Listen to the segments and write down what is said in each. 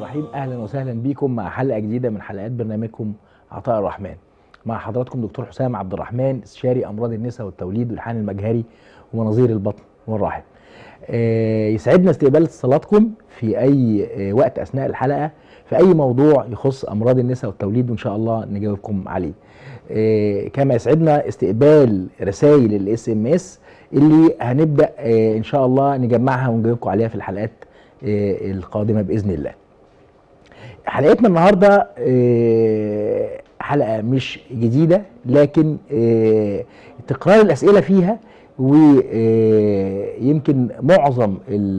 الرحيم. اهلا وسهلا بكم مع حلقه جديده من حلقات برنامجكم عطاء الرحمن. مع حضراتكم دكتور حسام عبد الرحمن، استشاري امراض النساء والتوليد والحقن المجهري ومناظير البطن والرحم. يسعدنا استقبال اتصالاتكم في اي وقت اثناء الحلقه في اي موضوع يخص امراض النساء والتوليد، وان شاء الله نجاوبكم عليه. كما يسعدنا استقبال رسائل الاس ام اس اللي هنبدا ان شاء الله نجمعها ونجاوبكم عليها في الحلقات القادمه باذن الله. حلقتنا النهارده حلقه مش جديده، لكن تكرار الاسئله فيها، ويمكن معظم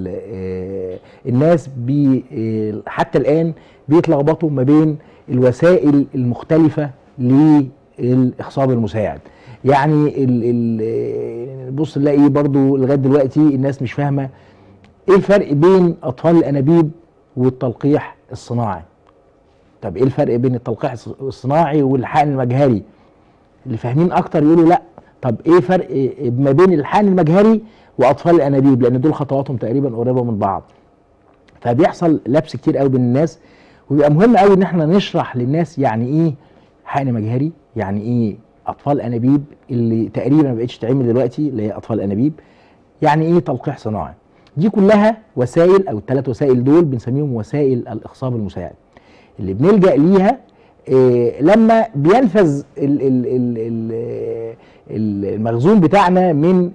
الناس حتى الان بيتلخبطوا ما بين الوسائل المختلفه للاخصاب المساعد. يعني بص نلاقي برضو لغايه دلوقتي الناس مش فاهمه ايه الفرق بين اطفال الانابيب والتلقيح الصناعي. طب ايه الفرق بين التلقيح الصناعي والحقن المجهري؟ اللي فاهمين اكتر يقولوا لا. طب ايه فرق ما بين الحقن المجهري واطفال الانابيب؟ لان دول خطواتهم تقريبا قريبه من بعض. فبيحصل لبس كتير قوي بين الناس، وبيبقى مهم قوي ان احنا نشرح للناس يعني ايه حقن مجهري، يعني ايه اطفال انابيب اللي تقريبا ما بقتش تعمل دلوقتي اللي هي اطفال انابيب، يعني ايه تلقيح صناعي. دي كلها وسائل، او الثلاث وسائل دول بنسميهم وسائل الاخصاب المساعد اللي بنلجأ ليها لما بينفذ المخزون بتاعنا من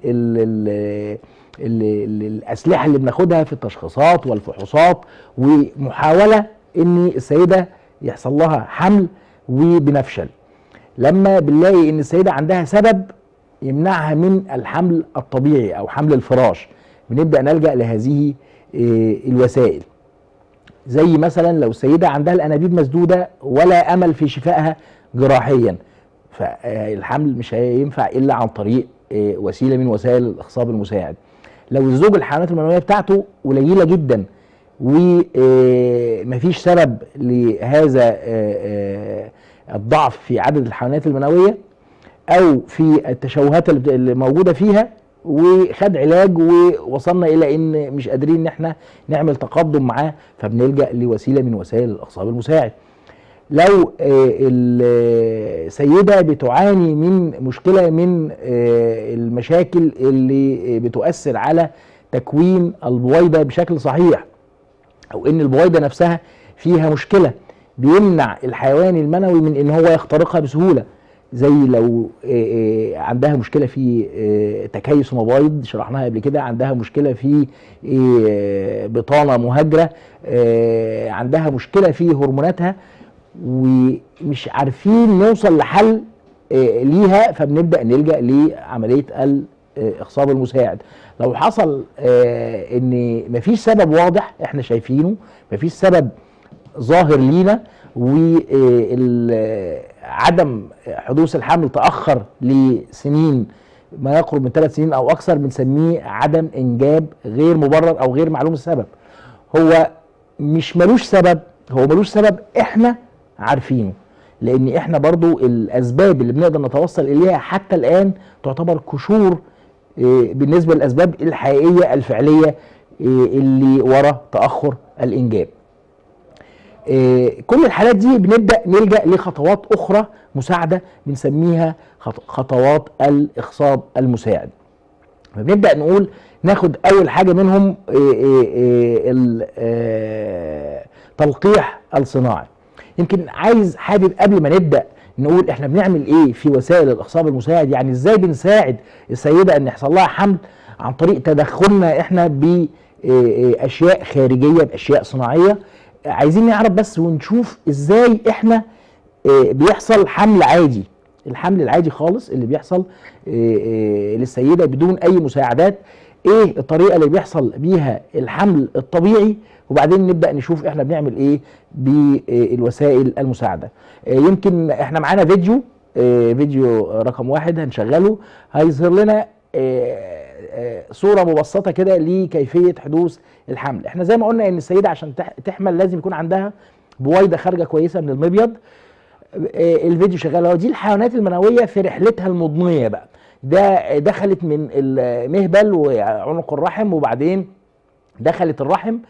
الأسلحة اللي بناخدها في التشخيصات والفحوصات، ومحاولة ان السيدة يحصل لها حمل وبنفشل. لما بنلاقي ان السيدة عندها سبب يمنعها من الحمل الطبيعي او حمل الفراش، بنبدأ نلجأ لهذه الوسائل. زي مثلا لو السيدة عندها الأنابيب مسدودة ولا أمل في شفائها جراحيا، فالحمل مش هينفع إلا عن طريق وسيلة من وسائل الإخصاب المساعد. لو الزوج الحيوانات المنوية بتاعته قليلة جدا ومفيش سبب لهذا الضعف في عدد الحيوانات المنوية أو في التشوهات اللي موجودة فيها، وخد علاج ووصلنا الى ان مش قادرين ان احنا نعمل تقدم معاه، فبنلجأ لوسيله من وسائل الاخصاب المساعد. لو السيده بتعاني من مشكله من المشاكل اللي بتؤثر على تكوين البويضه بشكل صحيح، او ان البويضه نفسها فيها مشكله بيمنع الحيوان المنوي من ان هو يخترقها بسهوله، زي لو عندها مشكله في تكيس مبايض شرحناها قبل كده، عندها مشكله في بطانه مهاجره، عندها مشكله في هرموناتها ومش عارفين نوصل لحل ليها، فبنبدا نلجا لعمليه الاخصاب المساعد. لو حصل ان مفيش سبب واضح احنا شايفينه، مفيش سبب ظاهر لينا، وعدم حدوث الحمل تأخر لسنين ما يقرب من 3 سنين أو أكثر، بنسميه عدم إنجاب غير مبرر أو غير معلوم السبب. هو مش ملوش سبب، هو ملوش سبب إحنا عارفينه، لأن إحنا برضو الأسباب اللي بنقدر نتوصل إليها حتى الآن تعتبر كشور بالنسبة للأسباب الحقيقية الفعلية اللي وراء تأخر الإنجاب. كل الحالات دي بنبدأ نلجأ لخطوات أخرى مساعدة بنسميها خطوات الإخصاب المساعد. فبنبدأ نقول ناخد أول حاجة منهم التلقيح الصناعي. يمكن حابب قبل ما نبدأ نقول احنا بنعمل ايه في وسائل الإخصاب المساعد، يعني ازاي بنساعد السيدة ان يحصل لها حمل عن طريق تدخلنا احنا بأشياء خارجية، بأشياء صناعية. عايزين نعرف بس ونشوف ازاي احنا بيحصل حمل عادي، الحمل العادي خالص اللي بيحصل للسيدة بدون اي مساعدات، ايه الطريقة اللي بيحصل بيها الحمل الطبيعي، وبعدين نبدأ نشوف احنا بنعمل ايه بالوسائل المساعدة. يمكن احنا معانا فيديو رقم 1 هنشغله، هيظهر لنا صورة مبسطة كده لكيفية حدوث الحمل. احنا زي ما قلنا ان السيدة عشان تحمل لازم يكون عندها بويضة خارجة كويسة من المبيض. الفيديو شغال اهو، دي الحيوانات المنوية في رحلتها المضنية بقى. ده دخلت من المهبل وعنق الرحم، وبعدين دخلت الرحم،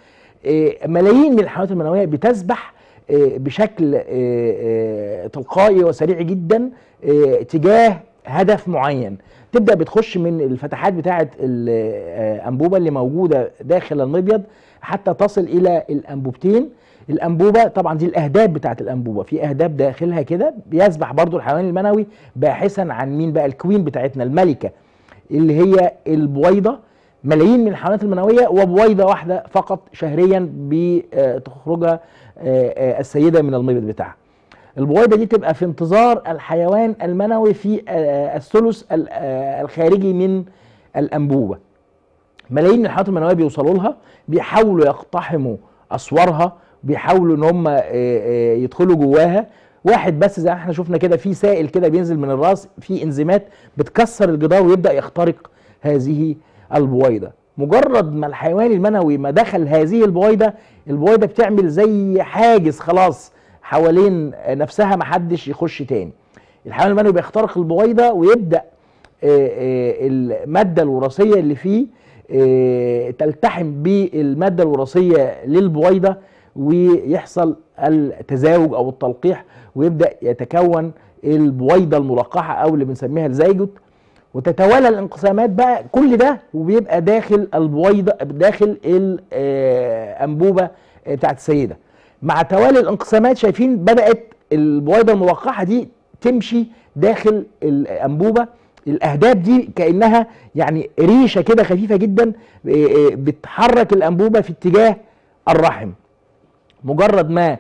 ملايين من الحيوانات المنويه بتسبح بشكل تلقائي وسريع جدا تجاه هدف معين. تبدا بتخش من الفتحات بتاعه الانبوبه اللي موجوده داخل المبيض حتى تصل الى الانبوبتين. الانبوبه طبعا دي الاهداب بتاعه الانبوبه، في اهداب داخلها كده. بيسبح برضو الحيوان المنوي باحثا عن مين بقى؟ الكوين بتاعتنا، الملكه، اللي هي البويضه. ملايين من الحيوانات المنويه وبويضه واحده فقط شهريا بتخرجها السيده من المبيض بتاعها. البويضه دي تبقى في انتظار الحيوان المنوي في الثلث الخارجي من الانبوبه. ملايين من الحيوانات المنويه بيوصلوا لها، بيحاولوا يقتحموا اسوارها، بيحاولوا ان هم يدخلوا جواها. واحد بس زي ما احنا شفنا كده، في سائل كده بينزل من الراس، في انزيمات بتكسر الجدار ويبدا يخترق هذه البويضه. مجرد ما الحيوان المنوي ما دخل هذه البويضه، البويضه بتعمل زي حاجز خلاص حوالين نفسها، محدش يخش تاني. الحيوان المنوي بيخترق البويضه ويبدا الماده الوراثيه اللي فيه تلتحم بالماده الوراثيه للبويضه، ويحصل التزاوج او التلقيح، ويبدا يتكون البويضه الملقحه او اللي بنسميها الزيجوت. وتتوالى الانقسامات بقى، كل ده وبيبقى داخل البويضه، داخل الانبوبه بتاعت السيده. مع توالي الانقسامات شايفين بدات البويضه الملقحه دي تمشي داخل الانبوبه. الاهداب دي كانها يعني ريشه كده خفيفه جدا بتحرك الانبوبه في اتجاه الرحم. مجرد ما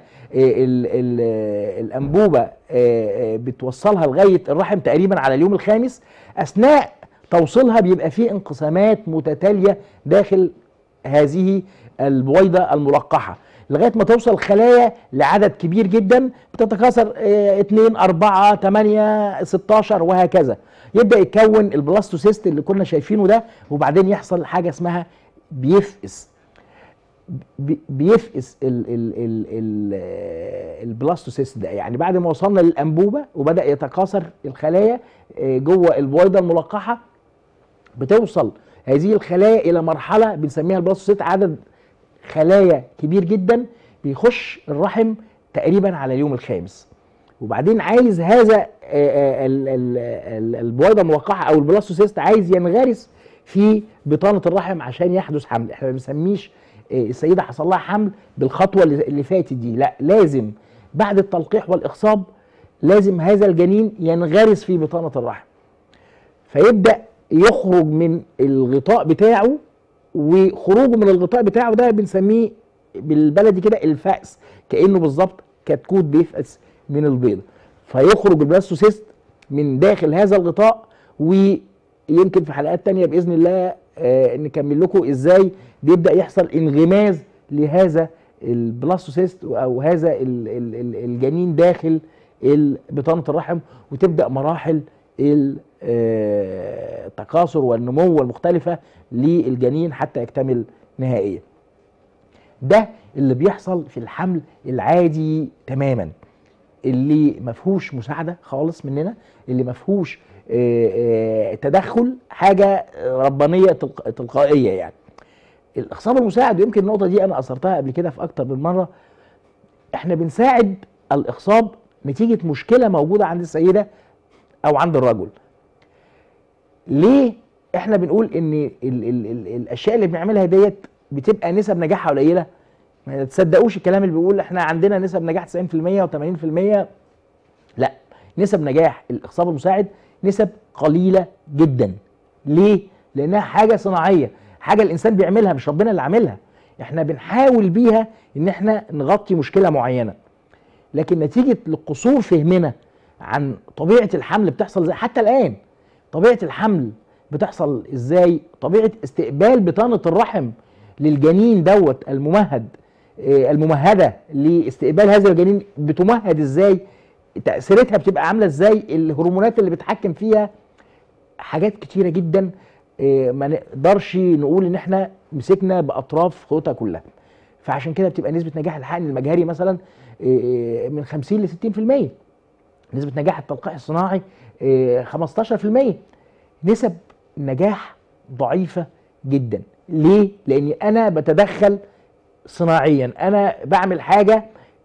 الانبوبه بتوصلها لغايه الرحم تقريبا على اليوم الخامس، اثناء توصيلها بيبقى فيه انقسامات متتاليه داخل هذه البويضه الملقحه لغايه ما توصل خلايا لعدد كبير جدا بتتكاثر 2 4 8 16 وهكذا. يبدا يتكون البلاستوسيست اللي كنا شايفينه ده، وبعدين يحصل حاجه اسمها بيفقس البلاستوسيست ده. يعني بعد ما وصلنا للانبوبه وبدا يتكاثر الخلايا جوه البويضه الملقحه، بتوصل هذه الخلايا الى مرحله بنسميها البلاستوسيست، عدد خلايا كبير جدا بيخش الرحم تقريبا على اليوم الخامس. وبعدين عايز هذا البويضه الملقحه او البلاستوسيست عايز ينغرس في بطانه الرحم عشان يحدث حمل. احنا ما بنسميش السيده حصل لها حمل بالخطوه اللي فاتت دي، لا، لازم بعد التلقيح والاخصاب لازم هذا الجنين ينغرس في بطانه الرحم، فيبدا يخرج من الغطاء بتاعه. وخروجه من الغطاء بتاعه ده بنسميه بالبلدي كده الفأس، كأنه بالظبط كتكوت بيفأس من البيضة. فيخرج البلاستوسيست من داخل هذا الغطاء. ويمكن في حلقات تانية بإذن الله نكمل لكم ازاي بيبدأ يحصل انغماز لهذا البلاستوسيست او هذا الجنين داخل بطانة الرحم، وتبدأ مراحل التكاثر والنمو المختلفة للجنين حتى يكتمل نهائيا. ده اللي بيحصل في الحمل العادي تماما، اللي مفهوش مساعدة خالص مننا، اللي مفهوش تدخل، حاجة ربانية تلقائية. يعني الاخصاب المساعد، ويمكن النقطة دي انا اثرتها قبل كده في اكتر من مرة، احنا بنساعد الاخصاب نتيجة مشكلة موجودة عند السيدة او عند الرجل. ليه احنا بنقول ان الاشياء اللي بنعملها ديت بتبقى نسب نجاحها قليله؟ ما تصدقوش الكلام اللي بيقول احنا عندنا نسب نجاح 90% و80%. لا، نسب نجاح الاخصاب المساعد نسب قليله جدا. ليه؟ لانها حاجه صناعيه، حاجه الانسان بيعملها مش ربنا اللي عاملها. احنا بنحاول بيها ان احنا نغطي مشكله معينه، لكن نتيجه لقصور فهمنا عن طبيعه الحمل بتحصل زي حتى الان. طبيعه الحمل بتحصل ازاي؟ طبيعه استقبال بطانه الرحم للجنين دوت الممهد، الممهده لاستقبال هذا الجنين بتمهد ازاي؟ تاثيراتها بتبقى عامله ازاي؟ الهرمونات اللي بتحكم فيها، حاجات كتيره جدا ما نقدرش نقول ان احنا مسكنا باطراف خطوطها كلها. فعشان كده بتبقى نسبه نجاح الحقن المجهري مثلا من 50 ل 60%، نسبه نجاح التلقيح الصناعي 15%. نسب نجاح ضعيفه جدا. ليه؟ لاني انا بتدخل صناعيا، انا بعمل حاجه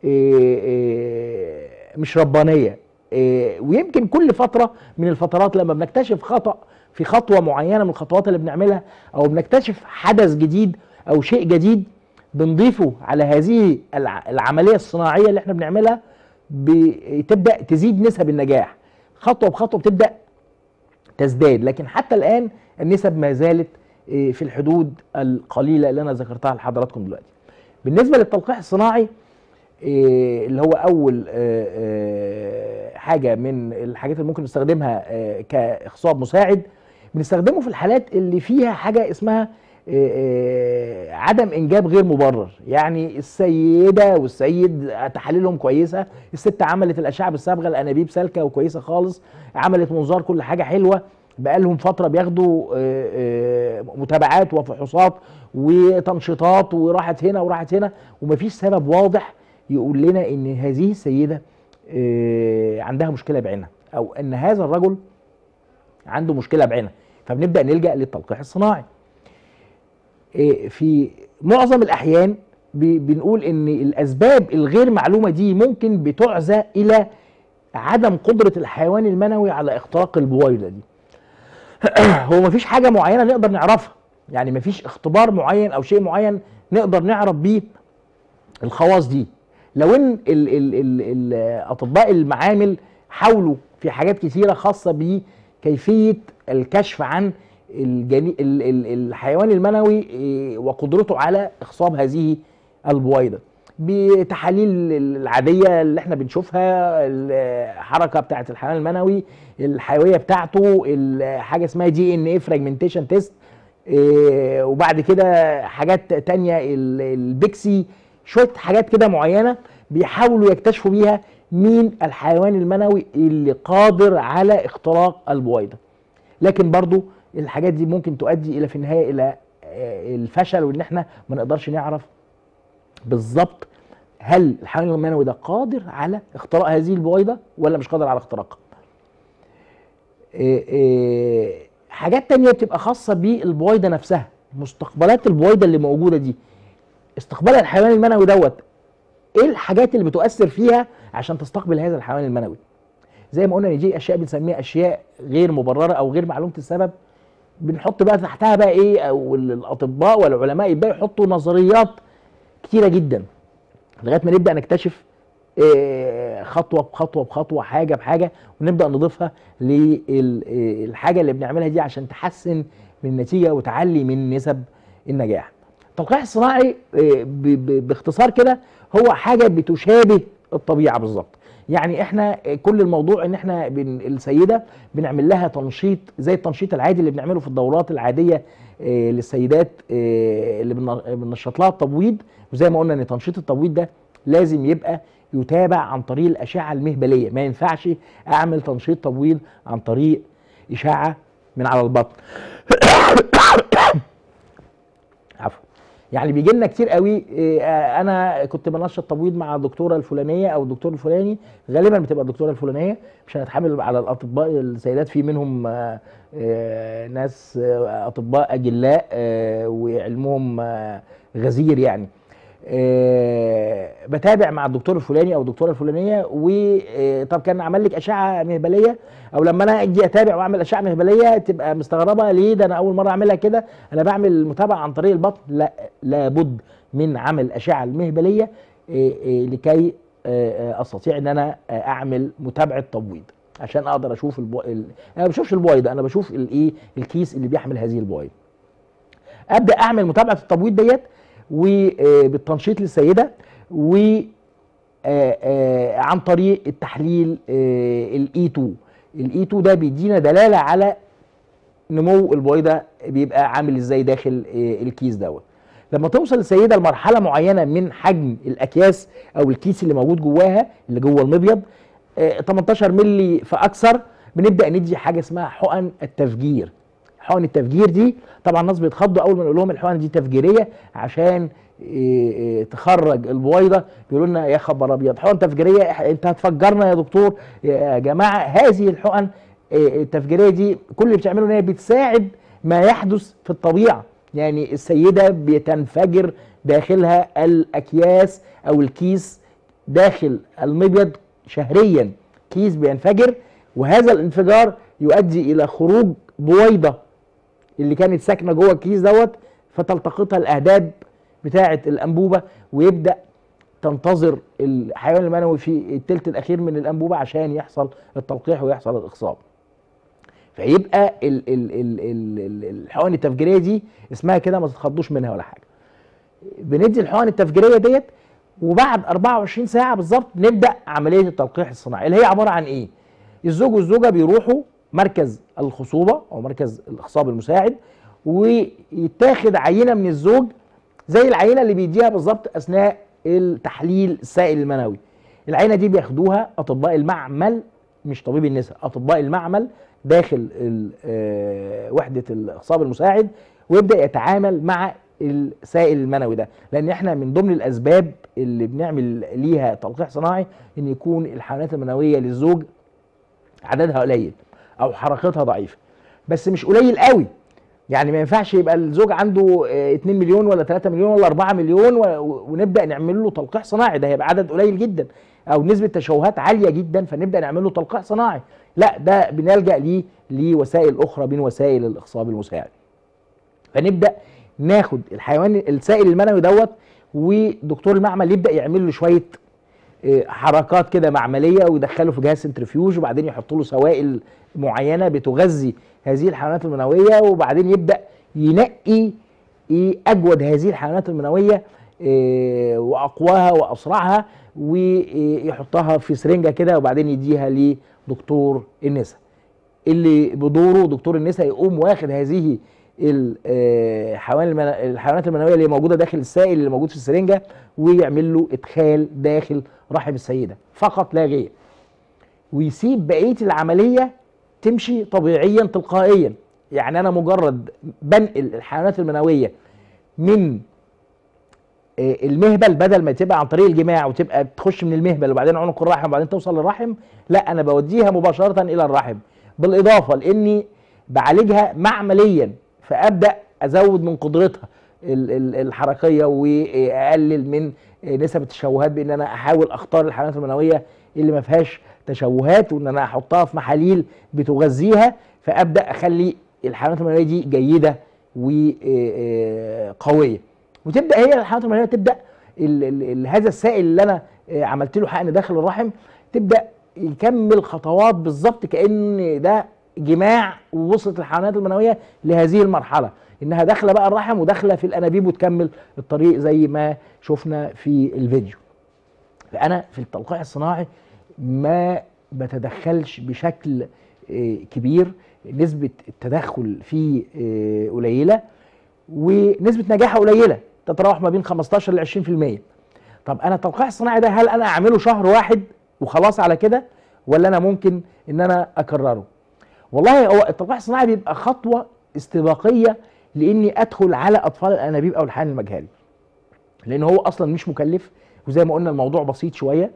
مش ربانيه. ويمكن كل فتره من الفترات لما بنكتشف خطأ في خطوه معينه من الخطوات اللي بنعملها، او بنكتشف حدث جديد او شيء جديد، بنضيفه على هذه العمليه الصناعيه اللي احنا بنعملها، بتبدا تزيد نسب النجاح. خطوه بخطوه بتبدا تزداد، لكن حتى الان النسب ما زالت في الحدود القليله اللي انا ذكرتها لحضراتكم دلوقتي. بالنسبه للتلقيح الصناعي، اللي هو اول حاجه من الحاجات اللي ممكن نستخدمها كاخصاب مساعد، بنستخدمه في الحالات اللي فيها حاجه اسمها عدم انجاب غير مبرر. يعني السيده والسيد تحاليلهم كويسه، الست عملت الاشعه بالصبغه، الانابيب سالكه وكويسه خالص، عملت منظار، كل حاجه حلوه، بقالهم فتره بياخدوا متابعات وفحوصات وتنشيطات، وراحت هنا وراحت هنا، ومفيش سبب واضح يقول لنا ان هذه السيده عندها مشكله بعينها، او ان هذا الرجل عنده مشكله بعينها، فبنبدا نلجا للتلقيح الصناعي. في معظم الاحيان بنقول ان الاسباب الغير معلومه دي ممكن بتعزى الى عدم قدره الحيوان المنوي على اختراق البويضه دي. هو مفيش حاجه معينه نقدر نعرفها، يعني مفيش اختبار معين او شيء معين نقدر نعرف بيه الخواص دي. لو ان اطباء المعامل حاولوا في حاجات كثيره خاصه بكيفيه الكشف عن الحيوان المنوي وقدرته على اخصاب هذه البويضه، بتحاليل العاديه اللي احنا بنشوفها، الحركه بتاعه الحيوان المنوي، الحيويه بتاعته، حاجه اسمها DNA فراجمنتيشن تيست، وبعد كده حاجات تانية البيكسي، شويه حاجات كده معينه بيحاولوا يكتشفوا بيها مين الحيوان المنوي اللي قادر على اختراق البويضه. لكن برضو الحاجات دي ممكن تؤدي الى في النهايه الى الفشل، وان احنا ما نقدرش نعرف بالظبط هل الحيوان المنوي ده قادر على اختراق هذه البويضه ولا مش قادر على اختراقها. حاجات تانية بتبقى خاصه بالبويضه نفسها، مستقبلات البويضه اللي موجوده دي، استقبال الحيوان المنوي دوت، ايه الحاجات اللي بتؤثر فيها عشان تستقبل هذا الحيوان المنوي. زي ما قلنا ان دي اشياء بنسميها اشياء غير مبرره او غير معلومه السبب، بنحط بقى تحتها بقى ايه، او الاطباء والعلماء يبداوا يحطوا نظريات كتيره جدا لغايه ما نبدا نكتشف خطوه بخطوه بخطوه، حاجه بحاجه، ونبدا نضيفها للحاجه اللي بنعملها دي عشان تحسن من النتيجه وتعلي من نسب النجاح. التلقيح الصناعي باختصار كده هو حاجه بتشابه الطبيعه بالظبط. يعني احنا كل الموضوع ان احنا السيده بنعمل لها تنشيط زي التنشيط العادي اللي بنعمله في الدورات العاديه للسيدات اللي بننشط لها التبويض. وزي ما قلنا ان تنشيط التبويض ده لازم يبقى يتابع عن طريق الاشعه المهبليه، ما ينفعش اعمل تنشيط تبويض عن طريق اشعه من على البطن. عفوا. يعني بيجي لنا كتير قوي انا كنت بنشط تبويض مع الدكتوره الفلانيه او الدكتور الفلاني، غالبا بتبقى الدكتوره الفلانيه، مش هنتحمل على الاطباء السيدات، في منهم ناس اطباء اجلاء وعلمهم غزير يعني. بتابع مع الدكتور الفلاني او الدكتوره الفلانيه، وطب كان عمل لك اشعه مهبليه، او لما انا اجي اتابع واعمل اشعه مهبليه تبقى مستغربه ليه ده انا اول مره اعملها كده، انا بعمل متابعه عن طريق البطن. لا، لابد من عمل الاشعه المهبليه لكي استطيع ان انا اعمل متابعه تبويض، عشان اقدر اشوف انا ما بشوفش البويضه، انا بشوف الايه، الكيس اللي بيحمل هذه البويضه. ابدا اعمل متابعه التبويض ديت وبالتنشيط للسيده، و عن طريق التحليل الاي 2. الاي 2 ده بيدينا دلاله على نمو البويضه بيبقى عامل ازاي داخل الكيس دوت. لما توصل السيده لمرحله معينه من حجم الاكياس او الكيس اللي موجود جواها اللي جوه المبيض 18 مللي فاكثر، بنبدا ندي حاجه اسمها حقن التفجير. حقن التفجير دي طبعا الناس بيتخضوا اول ما نقول لهم الحقن دي تفجيريه عشان تخرج البويضه، بيقولوا لنا يا خبر ابيض حقن تفجيريه، انت هتفجرنا يا دكتور. يا جماعه هذه الحقن التفجيريه دي كل اللي بتعمله ان هي بتساعد ما يحدث في الطبيعه، يعني السيده بتنفجر داخلها الاكياس او الكيس داخل المبيض شهريا، كيس بينفجر، وهذا الانفجار يؤدي الى خروج بويضه اللي كانت ساكنه جوه الكيس دوت، فتلتقطها الاهداب بتاعه الانبوبه، ويبدا تنتظر الحيوان المنوي في الثلث الاخير من الانبوبه عشان يحصل التلقيح ويحصل الاخصاب. فيبقى الحقن التفجيريه دي اسمها كده، ما تتخضوش منها ولا حاجه. بندي الحقن التفجيريه ديت، وبعد 24 ساعه بالظبط نبدا عمليه التلقيح الصناعي، اللي هي عباره عن ايه؟ الزوج والزوجه بيروحوا مركز الخصوبه او مركز الاخصاب المساعد، ويتاخد عينه من الزوج زي العينه اللي بيديها بالظبط اثناء التحليل السائل المنوي. العينه دي بياخدوها اطباء المعمل، مش طبيب النساء، اطباء المعمل داخل وحده الاخصاب المساعد، ويبدا يتعامل مع السائل المنوي ده، لان احنا من ضمن الاسباب اللي بنعمل ليها تلقيح صناعي ان يكون الحيوانات المنويه للزوج عددها قليل او حركتها ضعيفه، بس مش قليل قوي. يعني ما ينفعش يبقى الزوج عنده 2 مليون ولا 3 مليون ولا 4 مليون ونبدا نعمل له تلقيح صناعي، ده هيبقى عدد قليل جدا او نسبه تشوهات عاليه جدا، فنبدا نعمل له تلقيح صناعي. لا، ده بنلجا ليه لوسائل اخرى من وسائل الاخصاب المساعد. فنبدا ناخد الحيوان السائل المنوي دوت، ودكتور المعمل يبدا يعمل له شويه حركات كده معمليه، ويدخله في جهاز سنترفيوج، وبعدين يحط له سوائل معينه بتغذي هذه الحيوانات المنويه، وبعدين يبدا ينقي اجود هذه الحيوانات المنويه واقواها واسرعها، ويحطها في سرنجه كده، وبعدين يديها لدكتور النساء، اللي بدوره دكتور النساء يقوم واخد هذه الحيوانات المنويه اللي موجوده داخل السائل اللي موجود في السرنجه، ويعمل له ادخال داخل رحم السيده فقط لا غير، ويسيب بقيه العمليه تمشي طبيعيا تلقائيا. يعني انا مجرد بنقل الحيوانات المنويه من المهبل، بدل ما تبقى عن طريق الجماع وتبقى تخش من المهبل وبعدين عنق الرحم وبعدين توصل للرحم، لا، انا بوديها مباشره الى الرحم، بالاضافه لاني بعالجها معمليا، فابدا ازود من قدرتها الحركيه واقلل من نسب التشوهات، بان انا احاول اختار الحيوانات المنويه اللي ما فيهاش تشوهات، وان انا احطها في محاليل بتغذيها، فابدا اخلي الحيوانات المنويه دي جيده وقويه. وتبدا هي الحيوانات المنويه تبدا هذا السائل اللي انا عملت له حقن داخل الرحم تبدا يكمل خطوات بالظبط كأن ده جماع، ووصلت الحيوانات المنويه لهذه المرحله انها داخله بقى الرحم وداخله في الانابيب وتكمل الطريق زي ما شفنا في الفيديو. فانا في التلقيح الصناعي ما بتدخلش بشكل كبير، نسبه التدخل فيه قليله، ونسبه نجاحه قليله، تتراوح ما بين 15 ل 20%. طب انا التلقيح الصناعي ده هل انا اعمله شهر واحد وخلاص على كده، ولا انا ممكن ان انا اكرره؟ والله هو التلقيح الصناعي بيبقى خطوه استباقيه لاني ادخل على اطفال الانابيب او الحقن المجهري، لان هو اصلا مش مكلف، وزي ما قلنا الموضوع بسيط شويه،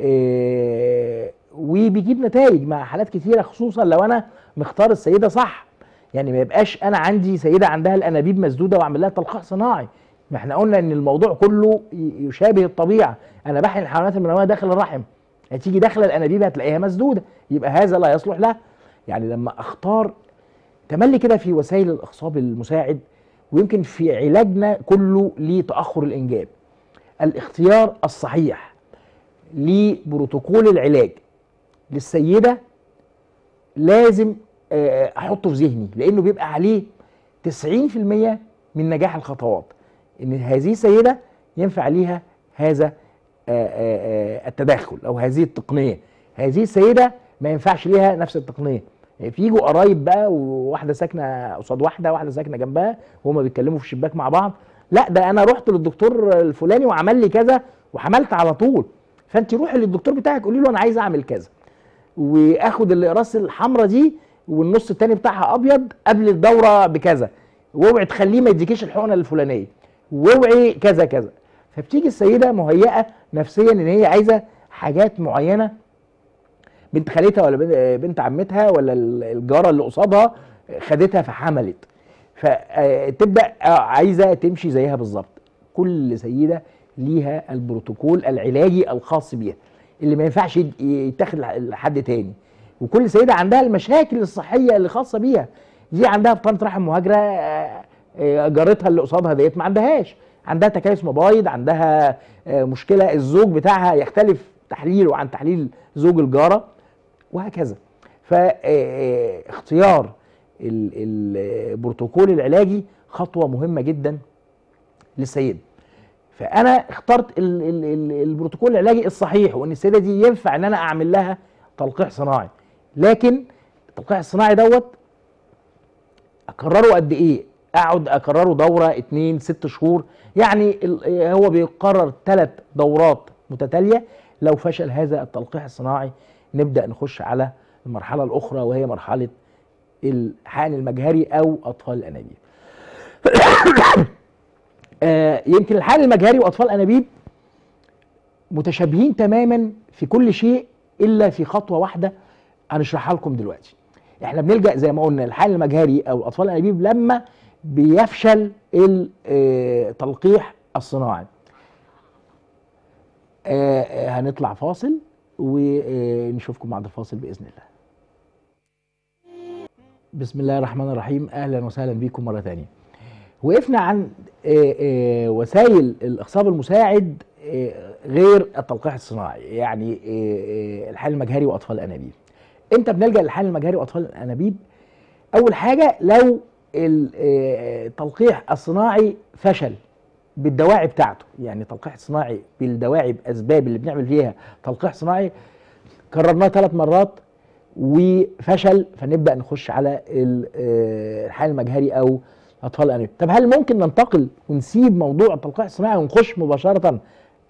وبيجيب نتائج مع حالات كتيره، خصوصا لو انا مختار السيده صح. يعني ما يبقاش انا عندي سيده عندها الانابيب مسدوده واعمل لها تلقيح صناعي. ما احنا قلنا ان الموضوع كله يشابه الطبيعه، انا بحقن الحيوانات المنويه داخل الرحم، هتيجي داخله الانابيب هتلاقيها مسدوده، يبقى هذا لا يصلح له. يعني لما اختار تملي كده في وسائل الاخصاب المساعد، ويمكن في علاجنا كله لتاخر الانجاب، الاختيار الصحيح لبروتوكول العلاج للسيده لازم احطه في ذهني، لانه بيبقى عليه 90% من نجاح الخطوات، ان هذه السيده ينفع ليها هذا التدخل او هذه التقنيه، هذه السيده ما ينفعش ليها نفس التقنيه. فيجوا قرايب بقى، وواحده ساكنه قصاد واحده ساكنه جنبها، وهما بيتكلموا في الشباك مع بعض، لا ده انا رحت للدكتور الفلاني وعمل لي كذا وحملت على طول. فانت روحي للدكتور بتاعك قولي له انا عايز اعمل كذا، واخد الاقراص الحمراء دي والنص التاني بتاعها ابيض قبل الدوره بكذا، واوعي تخليه ما يديكيش الحقنه الفلانيه، واوعي كذا كذا. فبتيجي السيده مهيئه نفسيا ان هي عايزه حاجات معينه، بنت خالتها ولا بنت عمتها ولا الجاره اللي قصادها خدتها فحملت، فتبدا عايزه تمشي زيها بالظبط. كل سيده ليها البروتوكول العلاجي الخاص بيها اللي ما ينفعش يتاخد لحد تاني. وكل سيده عندها المشاكل الصحيه اللي خاصه بيها. دي عندها بطانه رحم مهاجره، جارتها اللي قصادها ديت ما عندهاش، عندها تكيس مبايض، عندها مشكله الزوج بتاعها يختلف تحليله عن تحليل زوج الجاره، وهكذا. فاختيار البروتوكول العلاجي خطوه مهمه جدا للسيده. فانا اخترت البروتوكول العلاجي الصحيح، وان السيده دي ينفع ان انا اعمل لها تلقيح صناعي. لكن التلقيح الصناعي دوت اكرره قد ايه؟ اقعد اكرره دوره 2 6 شهور، يعني هو بيقرر 3 دورات متتاليه. لو فشل هذا التلقيح الصناعي نبدا نخش على المرحله الاخرى، وهي مرحله الحقن المجهري او اطفال الانابيب. يمكن الحقن المجهري واطفال الانابيب متشابهين تماما في كل شيء الا في خطوه واحده هنشرحها لكم دلوقتي. احنا بنلجأ زي ما قلنا الحقن المجهري او اطفال الانابيب لما بيفشل التلقيح الصناعي. هنطلع فاصل ونشوفكم بعد الفاصل باذن الله. بسم الله الرحمن الرحيم، اهلا وسهلا بكم مره ثانيه. وقفنا عن وسائل الاخصاب المساعد غير التلقيح الصناعي، يعني الحقن المجهري واطفال الانابيب. امتى بنلجأ للحقن المجهري واطفال الانابيب؟ اول حاجه لو التلقيح الصناعي فشل بالدواعي بتاعته، يعني التلقيح الصناعي بالدواعي باسباب اللي بنعمل فيها تلقيح صناعي كررناه 3 مرات وفشل، فنبدا نخش على الحقن المجهري او اطفال الانابيب. طب هل ممكن ننتقل ونسيب موضوع التلقيح الصناعي ونخش مباشره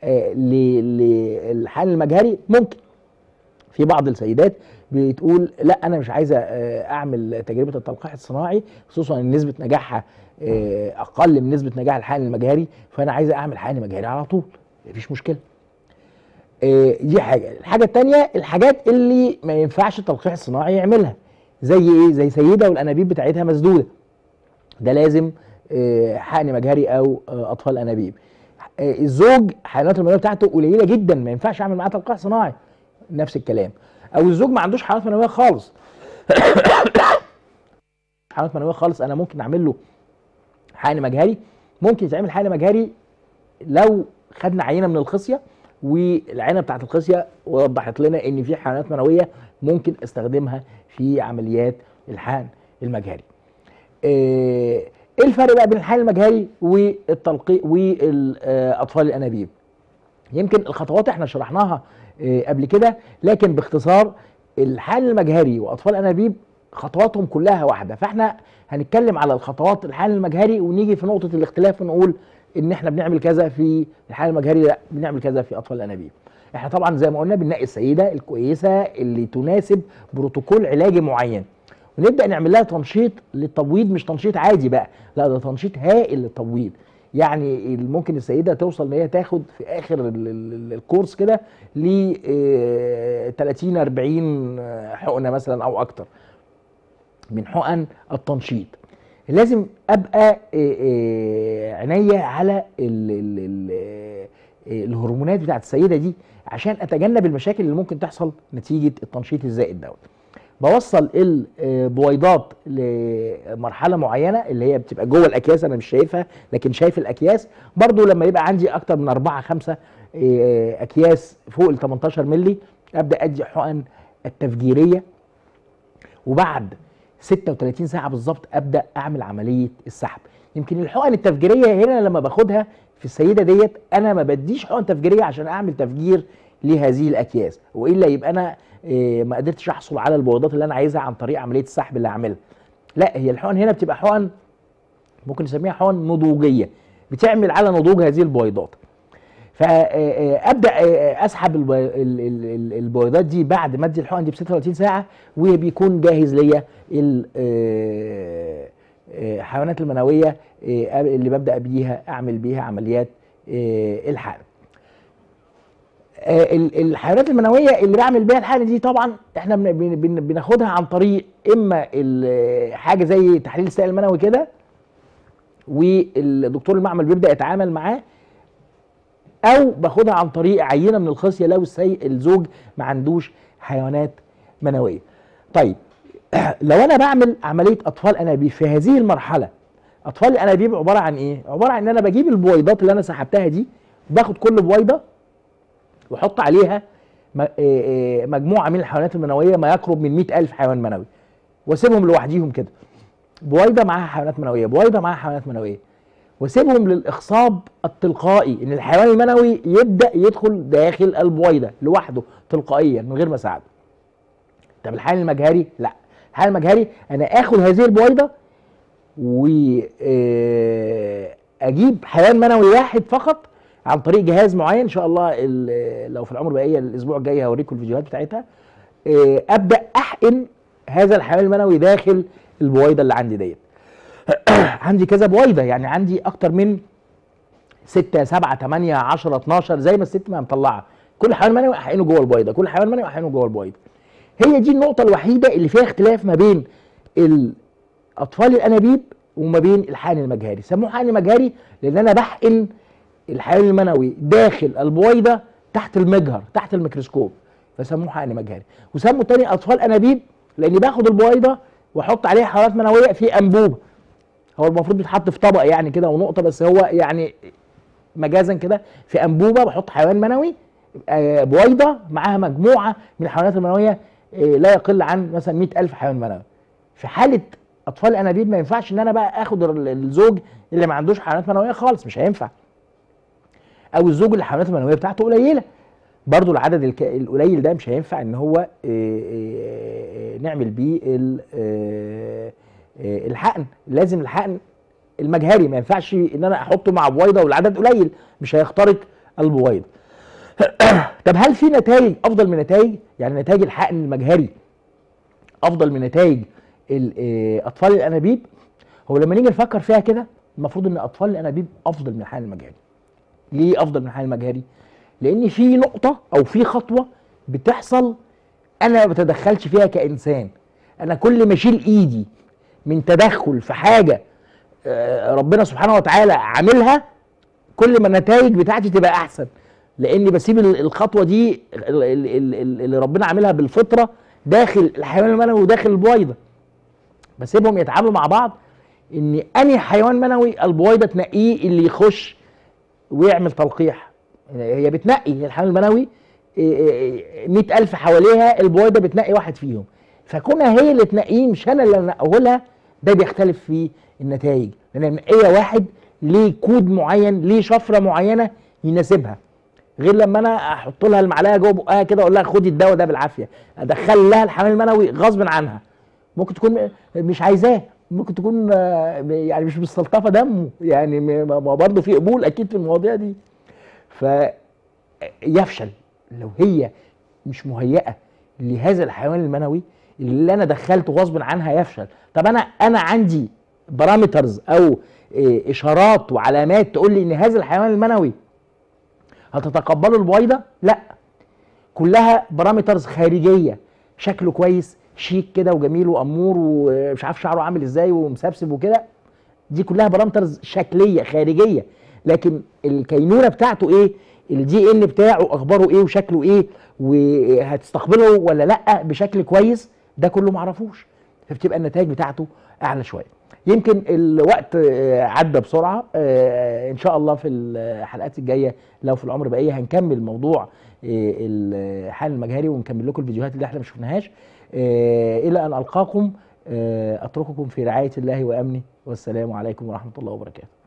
للحقن المجهري؟ ممكن. في بعض السيدات بتقول لا انا مش عايزه اعمل تجربه التلقيح الصناعي، خصوصا ان نسبه نجاحها اقل من نسبه نجاح الحقن المجهري، فانا عايزه اعمل حقن مجهري على طول، مفيش مشكله. دي حاجه. الحاجه الثانيه الحاجات اللي ما ينفعش التلقيح الصناعي يعملها، زي ايه؟ زي سيده والانابيب بتاعتها مسدوده، ده لازم حقن مجهري او اطفال انابيب. الزوج حيوانات المنويه بتاعته قليله جدا، ما ينفعش اعمل معاه تلقيح صناعي، نفس الكلام. او الزوج ما عندوش حيوانات منويه خالص حيوانات منويه خالص، انا ممكن اعمل له حقن مجهري. ممكن يتعمل حقن مجهري لو خدنا عينه من الخصيه، والعينه بتاعت الخصيه وضحت لنا ان في حيوانات منويه ممكن استخدمها في عمليات الحقن المجهري. ايه الفرق بقى بين الحقن المجهري والتلقيح والاطفال الانابيب؟ يمكن الخطوات احنا شرحناها قبل كده، لكن باختصار الحقن المجهري واطفال الانابيب خطواتهم كلها واحده. فاحنا هنتكلم على الخطوات الحقن المجهري، ونيجي في نقطه الاختلاف ونقول ان احنا بنعمل كذا في الحقن المجهري، لا بنعمل كذا في اطفال الانابيب. احنا طبعا زي ما قلنا بننقي السيده الكويسه اللي تناسب بروتوكول علاجي معين، ونبدا نعمل لها تنشيط للتبويض، مش تنشيط عادي بقى، لا ده تنشيط هائل للتبويض. يعني ممكن السيده توصل ان هي تاخد في اخر الكورس كده ل 30 40 حقنه مثلا او اكتر من حقن التنشيط. لازم ابقى عينيا على الهرمونات بتاعت السيده دي عشان اتجنب المشاكل اللي ممكن تحصل نتيجه التنشيط الزائد دوت. بوصل البويضات لمرحله معينه اللي هي بتبقى جوه الاكياس، انا مش شايفها لكن شايف الاكياس. برضو لما يبقى عندي اكتر من 4 5 اكياس فوق ال 18 مللي ابدا ادي حقن التفجيريه، وبعد 36 ساعه بالظبط ابدا اعمل عمليه السحب. يمكن الحقن التفجيريه هنا لما باخدها في السيده ديت انا ما بديش حقن تفجيريه عشان اعمل تفجير لهذه الاكياس، والا يبقى انا ما قدرتش احصل على البويضات اللي انا عايزها عن طريق عمليه السحب اللي هعملها. لا، هي الحقن هنا بتبقى حقن ممكن نسميها حقن نضوجيه، بتعمل على نضوج هذه البويضات. فابدا اسحب البويضات دي بعد ما ادي الحقن دي ب 36 ساعه، وبيكون جاهز ليا الحيوانات المنويه اللي ببدا بيها اعمل بيها عمليات الحقن. الحيوانات المنويه اللي بعمل بيها الحقن دي طبعا احنا بناخدها عن طريق اما حاجه زي تحليل السائل المنوي كده، والدكتور المعمل بيبدا يتعامل معاه او باخدها عن طريق عينه من الخصيه لو الزوج ما عندوش حيوانات منويه. طيب لو انا بعمل عمليه اطفال انابيب في هذه المرحله، اطفال الانابيب عباره عن ايه؟ عباره عن ان انا بجيب البويضات اللي انا سحبتها دي، باخد كل بويضه واحط عليها مجموعه من الحيوانات المنويه ما يقرب من 100,000 حيوان منوي، واسيبهم لوحديهم كده، بويضه معاها حيوانات منويه، بويضه معاها حيوانات منويه، واسيبهم للاخصاب التلقائي، ان الحيوان المنوي يبدا يدخل داخل البويضه لوحده تلقائيا من غير ما اساعده. طب الحيوان المجهري لا، الحيوان المجهري انا اخد هذه البويضه واجيب حيوان منوي واحد فقط عن طريق جهاز معين، ان شاء الله لو في العمر بقيه الاسبوع الجاي هوريكم الفيديوهات بتاعتها. ابدا احقن هذا الحيوان المنوي داخل البويضه اللي عندي ديت. عندي كذا بويضه، يعني عندي اكتر من 6 7 8 10 12 زي ما الست ما مطلعه، كل حيوان منوي احقنه جوه البويضه، كل حيوان منوي احقنه جوه البويضه. هي دي النقطه الوحيده اللي فيها اختلاف ما بين اطفال الانابيب وما بين الحقن المجهري. سموه حقن مجهري لان انا بحقن الحيوان المنوي داخل البويضه تحت المجهر، تحت الميكروسكوب، فسموه حقن مجهري. وسموا تاني اطفال انابيب لاني باخد البويضه واحط عليها حيوانات منويه في انبوبه. هو المفروض بيتحط في طبق يعني كده ونقطه، بس هو يعني مجازا كده في انبوبه بحط حيوان منوي، بويضه معاها مجموعه من الحيوانات المنويه لا يقل عن مثلا 100,000 حيوان منوي. في حاله اطفال انابيب ما ينفعش ان انا بقى اخد الزوج اللي ما عندوش حيوانات منويه خالص، مش هينفع، او الزوج اللي الحيوانات المنويه بتاعته قليله، برضو العدد القليل ده مش هينفع ان هو نعمل بيه الحقن. لازم الحقن المجهري، ما ينفعش ان انا احطه مع بويضه والعدد قليل، مش هيخترق البويضه. طب هل في نتائج افضل من نتائج؟ يعني نتائج الحقن المجهري افضل من نتائج اطفال الانابيب؟ هو لما نيجي نفكر فيها كده المفروض ان اطفال الانابيب افضل من الحقن المجهري. ليه افضل من الحقن المجهري؟ لان في نقطه او في خطوه بتحصل انا ما بتدخلش فيها كانسان. انا كل ما اشيل ايدي من تدخل في حاجه ربنا سبحانه وتعالى عاملها، كل ما النتائج بتاعتي تبقى احسن، لاني بسيب الخطوه دي اللي ربنا عاملها بالفطره داخل الحيوان المنوي وداخل البويضه، بسيبهم يتعاملوا مع بعض. ان انهي حيوان منوي البويضه تنقيه اللي يخش ويعمل تلقيح. هي بتنقي الحيوان المنوي 100,000 حواليها، البويضه بتنقي واحد فيهم، فكونها هي اللي تنقيه مش انا اللي انقيه لها، ده بيختلف في النتائج، لان منقيه واحد ليه كود معين، ليه شفره معينه يناسبها، غير لما انا احط لها المعلقه جوه بقها كده اقول لها خدي الدواء ده بالعافيه، ادخل لها الحيوان المنوي غصب عنها، ممكن تكون مش عايزاه، ممكن تكون يعني مش مستلطفه دمه، يعني ما برضه في قبول اكيد في المواضيع دي، فيفشل لو هي مش مهيئه لهذا الحيوان المنوي اللي انا دخلته غصب عنها، يفشل. طب انا عندي بارامترز او اشارات وعلامات تقول لي ان هذا الحيوان المنوي هتتقبله البويضه؟ لا، كلها بارامترز خارجيه، شكله كويس شيك كده وجميل وامور ومش عارف شعره عامل ازاي ومسبسب وكده، دي كلها بارامترز شكليه خارجيه، لكن الكينونه بتاعته ايه، الدي ان بتاعه اخباره ايه وشكله ايه وهتستقبله ولا لا بشكل كويس، ده كله معرفوش، فبتبقى النتائج بتاعته اعلى شويه. يمكن الوقت عدى بسرعه، ان شاء الله في الحلقات الجايه لو في العمر بقيه هنكمل موضوع الحقن المجهري ونكمل لكم الفيديوهات اللي احنا ما شفناهاش. الى ان القاكم اترككم في رعايه الله وامنه، والسلام عليكم ورحمه الله وبركاته.